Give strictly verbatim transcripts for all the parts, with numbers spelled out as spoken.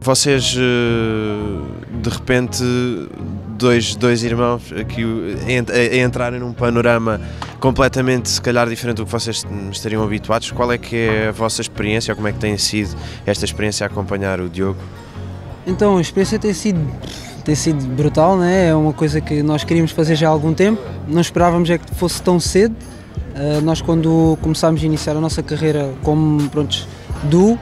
Vocês, de repente, dois, dois irmãos aqui a, a entrarem num panorama completamente, se calhar, diferente do que vocês estariam habituados. Qual é que é a vossa experiência, ou como é que tem sido esta experiência a acompanhar o Diogo? Então, a experiência tem sido, tem sido brutal, né? É uma coisa que nós queríamos fazer já há algum tempo, não esperávamos é que fosse tão cedo. Uh, nós, quando começámos a iniciar a nossa carreira como, prontos, duo,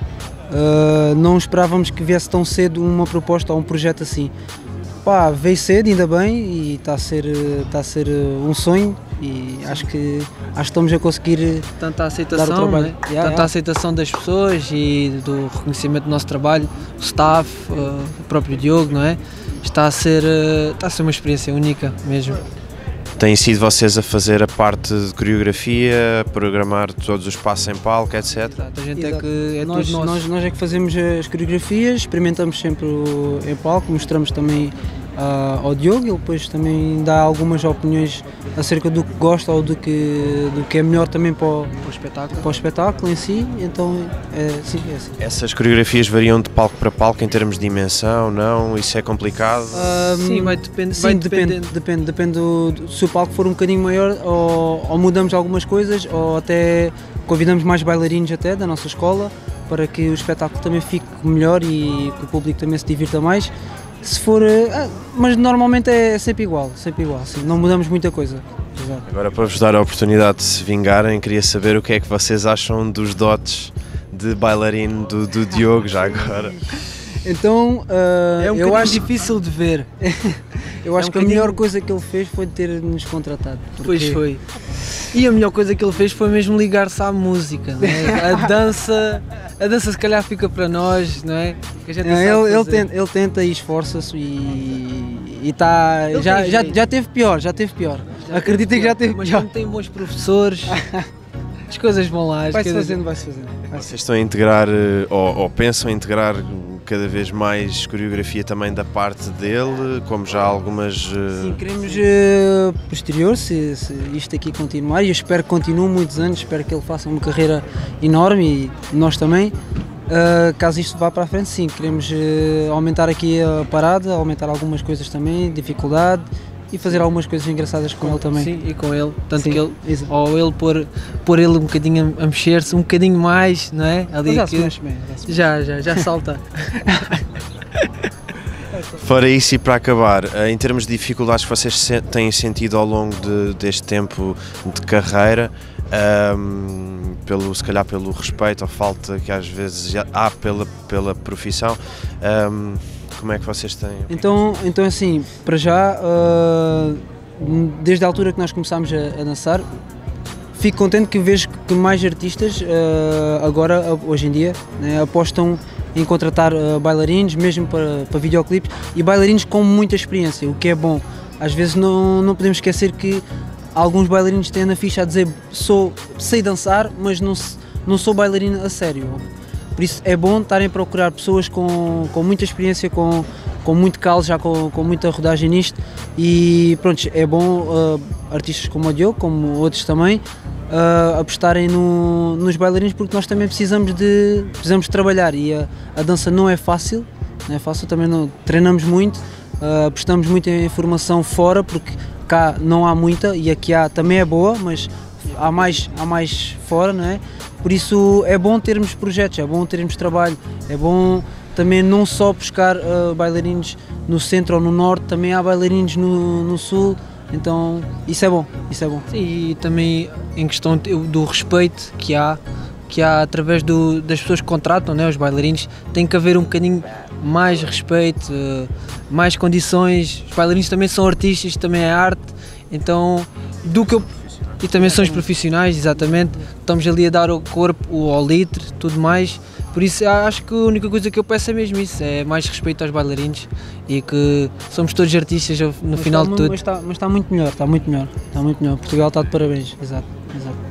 Uh, não esperávamos que viesse tão cedo uma proposta ou um projeto assim. Pá, veio cedo, ainda bem, e está a ser, está a ser um sonho, e acho que, acho que estamos a conseguir tanta aceitação, dar o trabalho. Né? Yeah, tanta yeah. aceitação das pessoas e do reconhecimento do nosso trabalho, o staff, uh, o próprio Diogo, não é? Está a ser, uh, está a ser uma experiência única mesmo. Têm sido vocês a fazer a parte de coreografia, programar todos os passos em palco, etcétera? Exato, a gente Exato. é que é nós, tudo nosso. Nós, nós é que fazemos as coreografias, experimentamos sempre o, em palco, mostramos também uh, ao Diogo, ele depois também dá algumas opiniões acerca do que gosta ou do que, do que é melhor também para o, para o espetáculo. para o espetáculo em si, então é, sim, é assim. Essas coreografias variam de palco para palco em termos de dimensão, não? Isso é complicado? Um, sim, vai, depend, sim vai depende, dependendo. depende, depende do, do, se o palco for um bocadinho maior, ou, ou mudamos algumas coisas, ou até convidamos mais bailarinos até da nossa escola, para que o espetáculo também fique melhor e que o público também se divirta mais. Se for, ah, mas normalmente é sempre igual, sempre igual, sim, não mudamos muita coisa. Exato. Agora, para vos dar a oportunidade de se vingarem, queria saber o que é que vocês acham dos dotes de bailarino do, do Diogo, já agora. Então, uh, é um eu acho difícil de ver. Eu acho é um que a melhor coisa que ele fez foi ter-nos contratado. Porque... Pois foi. E a melhor coisa que ele fez foi mesmo ligar-se à música, não é? A dança, a dança se calhar fica para nós, não é? Que a gente não, ele, ele, tenta, ele tenta e esforça-se e está. Já, já, já teve pior, já teve pior. Já Acredita teve pior, que já teve mas pior. Mas tem bons professores. As coisas vão lá. Vai-se fazendo, vai-se fazendo. Vai Vocês estão a integrar, ou, ou pensam em integrar cada vez mais coreografia também da parte dele, como já algumas... Sim, queremos uh, posterior, se, se isto aqui continuar, e eu espero que continue muitos anos, espero que ele faça uma carreira enorme, e nós também. Uh, caso isto vá para a frente, sim, queremos uh, aumentar aqui a parada, aumentar algumas coisas também, dificuldade, e fazer algumas coisas engraçadas com, com ele também. Sim, e com ele, tanto sim, que ele, exato. ou ele pôr, pôr ele um bocadinho a, a mexer-se, um bocadinho mais, não é? Ali já que, se mexe bem, já, se mexe. já, já, já salta. Fora isso, e para acabar, em termos de dificuldades que vocês têm sentido ao longo de, deste tempo de carreira, um, pelo, se calhar pelo respeito ou falta que às vezes há pela, pela profissão, um, como é que vocês têm? Então, então assim, para já, uh, desde a altura que nós começámos a, a dançar, fico contente que vejo que mais artistas uh, agora, hoje em dia, né, apostam em contratar uh, bailarinos, mesmo para, para videoclipes, e bailarinos com muita experiência, o que é bom. Às vezes não, não podemos esquecer que alguns bailarinos têm na ficha a dizer sou, sei dançar, mas não, não sou bailarino a sério. Por isso é bom estarem a procurar pessoas com, com muita experiência, com, com muito calo, já com, com muita rodagem nisto, e pronto, é bom uh, artistas como o Diogo, como outros também, uh, apostarem no, nos bailarinos, porque nós também precisamos de, precisamos de trabalhar, e a, a dança não é fácil, não é fácil, também não, treinamos muito, uh, apostamos muito em formação fora, porque cá não há muita, e aqui há, também é boa, mas há mais, há mais fora, não é? Por isso é bom termos projetos, é bom termos trabalho, é bom também não só buscar uh, bailarinos no centro ou no norte, também há bailarinos no, no sul, então isso é bom, isso é bom. Sim, e também em questão do respeito que há, que há através do, das pessoas que contratam, né, os bailarinos, tem que haver um bocadinho mais respeito, uh, mais condições, os bailarinos também são artistas, também é arte, então do que eu... E também são os profissionais, exatamente, estamos ali a dar o corpo, ao litre, tudo mais, por isso acho que a única coisa que eu peço é mesmo isso, é mais respeito aos bailarinos e que somos todos artistas no mas final está, de tudo. Mas está, mas está muito melhor, está muito melhor, está muito melhor, Portugal está de parabéns, exato, exato.